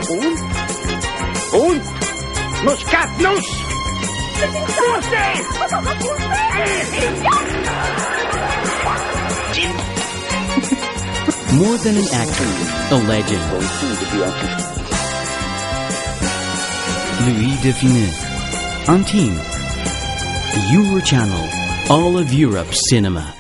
Un Muscatnuss. More than an actor, a legend. Louis de Funès Intime. Eurochannel. All of Europe's cinema.